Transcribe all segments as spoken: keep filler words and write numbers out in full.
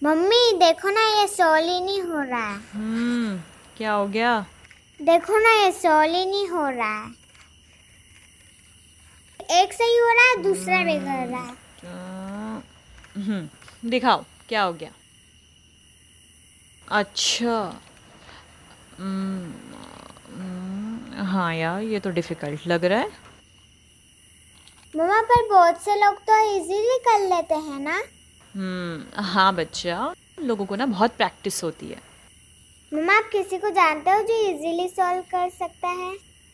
Mummy देखो ना, ये सॉल्व ही नहीं हो रहा है। हम्म क्या हो गया? देखो ना, ये सॉल्व ही नहीं हो रहा है। एक सही हो रहा है, दूसरा बिगड़ रहा है। हम्म दिखाओ क्या हो गया। अच्छा हम्म, हाँ यार, ये तो डिफिकल्ट लग रहा है। मम्मा पर बहुत से लोग तो इजीली कर लेते हैं ना। हम्म हाँ बच्चा, लोगों को ना बहुत प्रैक्टिस होती है। मम्मा आप किसी को जानते हो जो इजीली सॉल्व कर सकता है?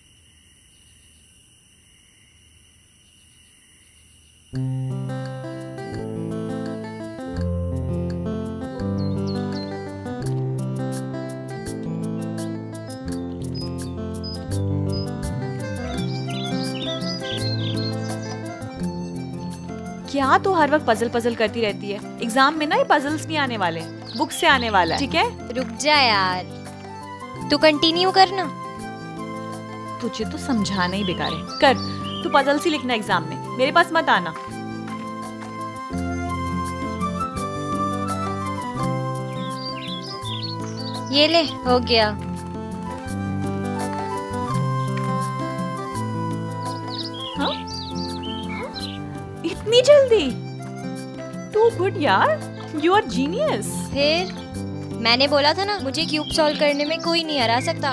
क्या तो हर वक्त पजल पजल करती रहती है। एग्जाम में ना ये पजल्स नहीं आने वाले, बुक से आने वाला है, ठीक है? रुक जा यार, तू कंटिन्यू करना। तुझे तो समझाना ही बेकार है। कर, तू पजल्स ही लिखना एग्जाम में, मेरे पास मत आना। ये ले, हो गया। हाँ? इतनी जल्दी? टू गुड यार, यू आर जीनियस। फिर मैंने बोला था ना, मुझे क्यूब सॉल्व करने में कोई नहीं हरा सकता।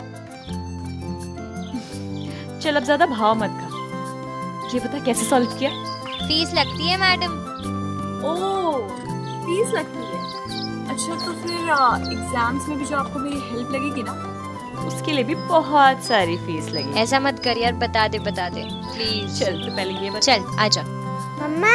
चल अब ज्यादा भाव मत खा। ये बता कैसे सॉल्व किया? फीस लगती है मैडम। ओह, फीस लगती है। अच्छा तो फिर एग्जाम्स में भी जो आपको मेरी हेल्प लगेगी ना, उसके लिए भी बहुत सारी फीस लगेगी। ऐसा मत कर यार, बता दे बता दे प्लीज। चल तो पहले ये बता। चल आजा। मम्मा।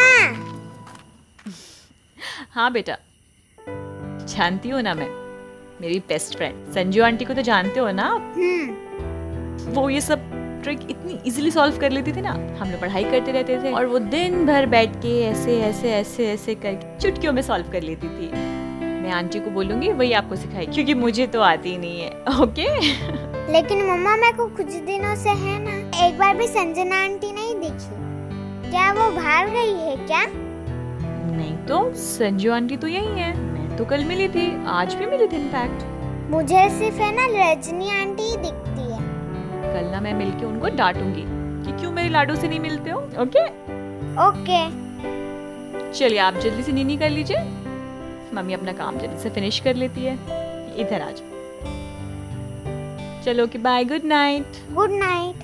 हाँ बेटा, जानती हो ना मैं, मेरी बेस्ट फ्रेंड संजू आंटी को तो जानते हो ना आप? हम्म वो ये सब ट्रिक इतनी इजीली सॉल्व कर लेती थी ना। हम लोग पढ़ाई करते रहते थे और वो दिन भर बैठ के ऐसे ऐसे ऐसे ऐसे करके चुटकियों में सॉल्व कर लेती थी। मैं आंटी को बोलूंगी वही आपको सिखाए, क्योंकि मुझे तो आती नहीं है। ओके? लेकिन मम्मा मेरे को कुछ दिनों से है ना, एक बार भी संजना आंटी नहीं दिखी। क्या वो बाहर गई है क्या? नहीं तो संजू आंटी तो यही है। मैं तो कल मिली थी, आज भी मिली थी इनफैक्ट। मुझे सिर्फ है ना रजनी आंटी ही दिखती है। कल ना मैं मिलके उनको डांटूंगी कि क्यों मेरे लाडू से नहीं मिलते हो। ओके? ओके। चलिए आप जल्दी से नीनी कर लीजिए, मम्मी अपना काम जल्दी से फिनिश कर लेती है। इधर आ जाओ। चलो कि bye, good night. Good night.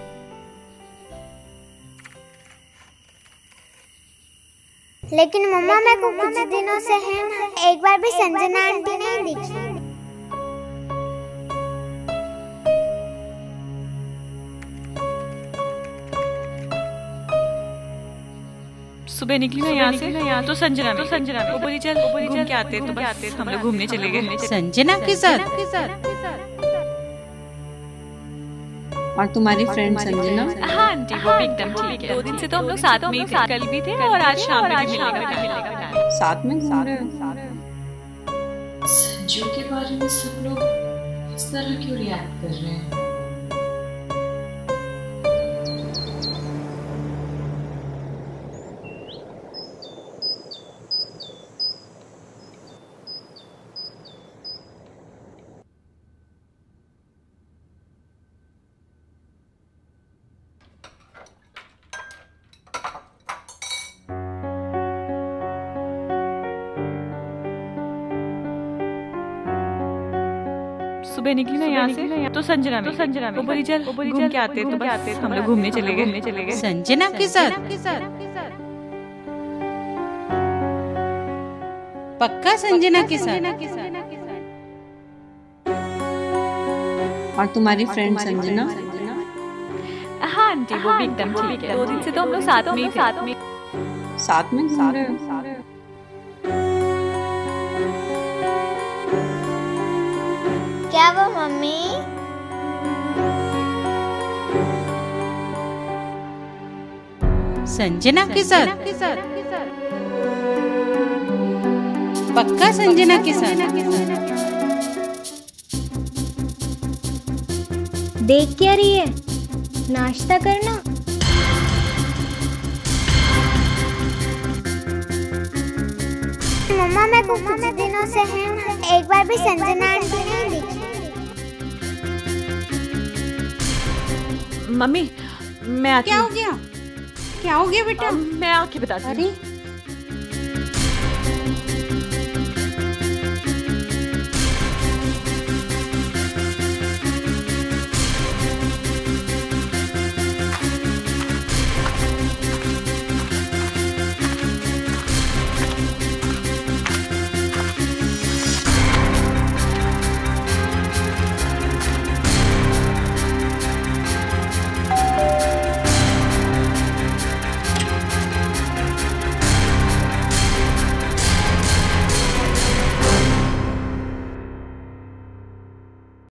लेकिन मम्मा मेरे को कुछ दिनों से है ना, एक बार भी संजना आंटी नहीं दिखी। सुबह निकली ना यहाँ से, यहाँ तो संजना तो संजना वो बोली चल वो बोली चल क्या आते तो आते हम लोग घूमने चले गए संजना के साथ। और तुम्हारी फ्रेंड संजना? हाँ आंटी वो भी एकदम ठीक है। दो दिन से तो हम लोग साथ में ही थे, कल भी थे और आज शाम में भी मिलेगा। साथ में घूम रहे हो? संजू के बारे में सब लोग इस तरह क्यों रिएक्ट कर रहे हैं? सुबह निकली ना यहाँ से, तो संजना तो संजना वो बोली चल वो बोली चल क्या आते तो आते हम लोग घूमने चले गए घूमने चले गए संजना के साथ? पक्का संजना के साथ? और तुम्हारी फ्रेंड संजना? हाँ आंटी वो भी एकदम ठीक है। दो दिन से तो हम लोग साथ में ही थे। साथ में साथ में घूम रहे हो? क्या वो मम्मी? संजना के साथ? पक्का संजना के साथ? देख क्या रही है? नाश्ता करना। मम्मा मेरे को कुछ दिनों से है ना, एक बार भी संजना आंटी नहीं दिखी। मम्मी मैं आती क्या हूँ। हो गया? क्या हो गया बेटा? मैं आके बताती हूँ। अरे